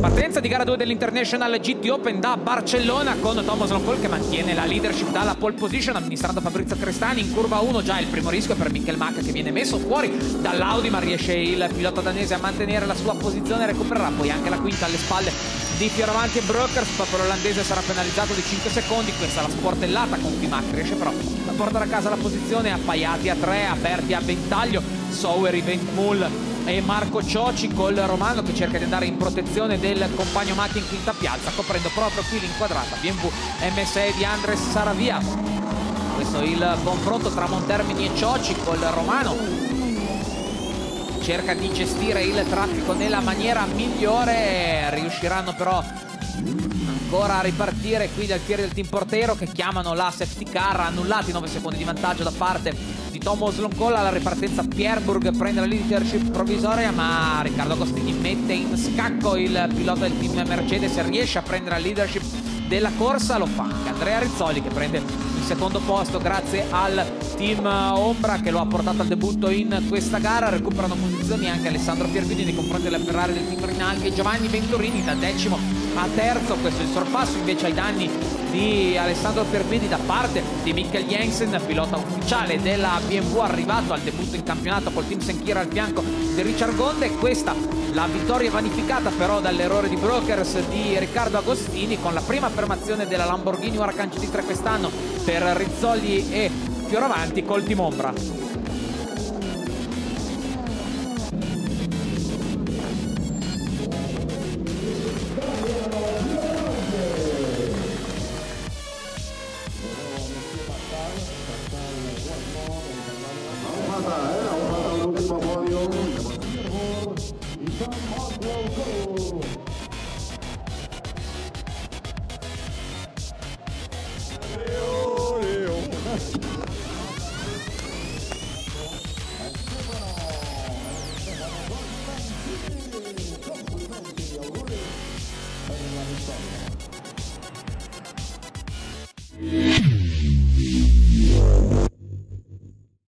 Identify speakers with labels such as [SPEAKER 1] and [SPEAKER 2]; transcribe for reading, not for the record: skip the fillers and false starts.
[SPEAKER 1] Partenza di gara 2 dell'International GT Open da Barcellona con Thomas Loncol che mantiene la leadership dalla pole position amministrando Fabrizio Crestani. In curva 1 già il primo rischio per Mikkel Mack che viene messo fuori dall'Audi, ma riesce il pilota danese a mantenere la sua posizione e recupererà poi anche la quinta alle spalle di Fioravanti e Brokers. Poi l'olandese sarà penalizzato di 5 secondi, questa è la sportellata con cui Mack riesce però a portare a casa la posizione. Appaiati a 3, aperti a ventaglio, Sowery, Ventmul e Marco Cioci col romano che cerca di andare in protezione del compagno Mack in quinta piazza, coprendo proprio qui l'inquadrata BMW M6 di Andres Saravia. Questo è il confronto tra Montermini e Cioci col romano, cerca di gestire il traffico nella maniera migliore. Riusciranno però ancora a ripartire qui dal piede del team Portero che chiamano la safety car. Annullati 9 secondi di vantaggio da parte di Thomas Loncol. Alla ripartenza Pierburg prende la leadership provvisoria, ma Riccardo Agostini mette in scacco il pilota del team Mercedes e riesce a prendere la leadership della corsa. Lo fa anche Andrea Rizzoli che prende il secondo posto grazie al team Ombra che lo ha portato al debutto in questa gara. Recuperano posizioni anche Alessandro Pierguidi nei confronti della Ferrari del team Rinaldi e Giovanni Venturini da decimo a terzo. Questo è il sorpasso invece ai danni di Alessandro Pierguidi da parte di Mikkel Jensen, pilota ufficiale della BMW arrivato al debutto in campionato col team Senchira al fianco di Richard Gonde. Questa la vittoria vanificata però dall'errore di Brokers di Riccardo Agostini, con la prima affermazione della Lamborghini Huracan GT3 quest'anno per Rizzoli e Fioravanti col team Ombra.
[SPEAKER 2] Yeah.